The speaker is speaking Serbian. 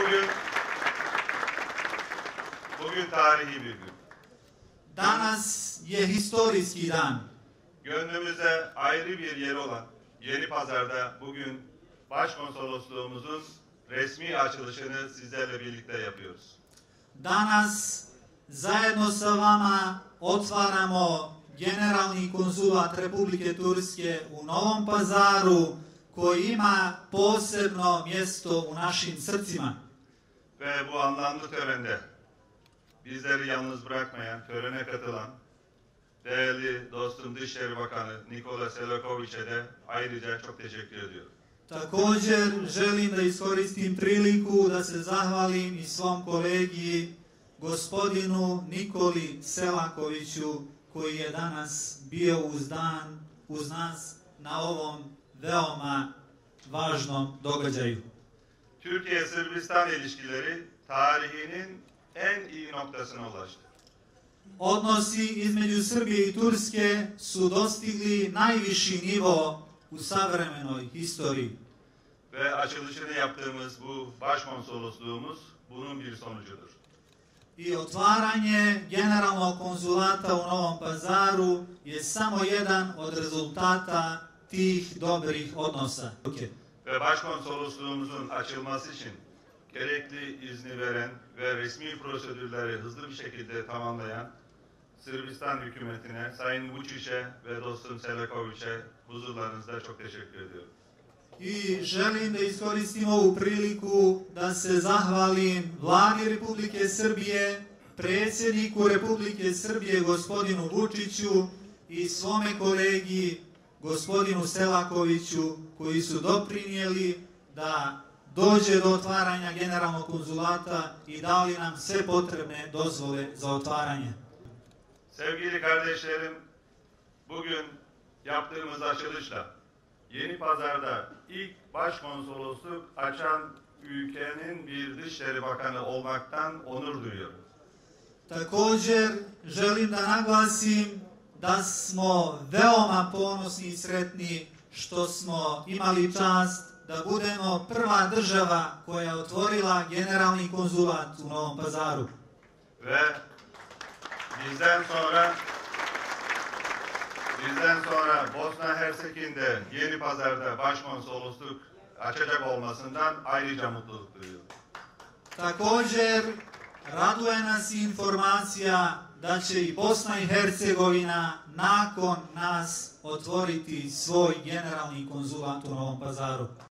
Bugün tarihi bir gün. Danas je historijski dan. Gönlümüzde ayrı bir yeri olan Yenipazar'da bugün Başkonsolosluğumuzun resmi açılışını sizlerle birlikte yapıyoruz. Danas zajedno sa vama otvaramo Generalni konzulat Republike Turske u Novom Pazaru, koji ima posebno mjesto u našim srcima. Ve bu anlamlı törende bizleri yalnız bırakmayan, törene katılan değerli dostum Dışişleri Bakanı Nikola Selaković'e de ayrıca çok teşekkür ediyorum. Također želim da iskoristim priliku da se zahvalim i svom kolegi gospodinu Nikoli Selakoviću koji je danas bio uz nas na ovom veoma važnom događaju. Türkiye-Sırbistan ilişkileri tarihinin en iyi noktasına ulaştı. Odnosi između Srbije i Turske su dostigli najviši nivo u savremenoj historiji. Ve açılışını yaptığımız bu başkonsolosluğumuz bunun bir sonucudur. I otvaranje generalnog konzulata u Novom Pazaru je samo jedan od rezultata tih dobrih odnosa. Ve başkonsolosluğumuzun açılması için gerekli izni veren ve resmi prosedürleri hızlı bir şekilde tamamlayan Sırbistan hükümetine, Sayın Vučić'e ve dostum Selaković'e huzurlarınızda çok teşekkür ediyorum. I želim da iskoristim ovu priliku da se zahvalim Vladi Republike Srbije, predsjedniku Republike Srbije gospodinu Vučiću i svome kolegi gospodinu Selakoviću koji su doprinijeli da dođe do otvaranja generalnog konzulata i dali nam sve potrebne dozvole za otvaranje. Sevgili kardeşlerim, bugün yaptığımız açılışla Yenipazar'da ilk başkonsolosluk açan ülkenin bir Dışişleri Bakanı olmaktan onur duyuyorum. Također želim da naglasim da smo veoma ponosni i sretni što smo imali čast da budemo prva država koja je otvorila generalni konzulat u Novom Pazaru. Ve bizden sonra Bosna Hersek'inde Yenipazar'da başkonsolosluk açacak olmasından ayrıca mutluluk duyuyorum. Također raduje nas informacija da će i Bosna i Hercegovina nakon nas otvoriti svoj generalni konzulat u Novom Pazaru.